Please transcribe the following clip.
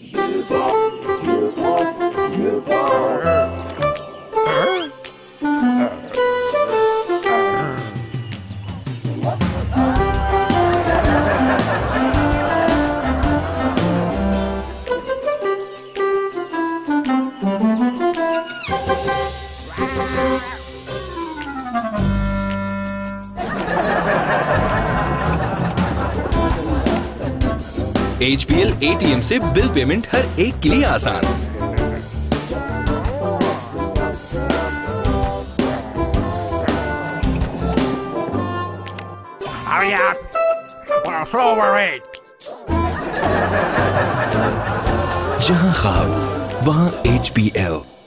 HBL ATM से bill payment हर एक के लिए आसान। Hurry up! We're so worried. जहां ख्वाब वहां HBL।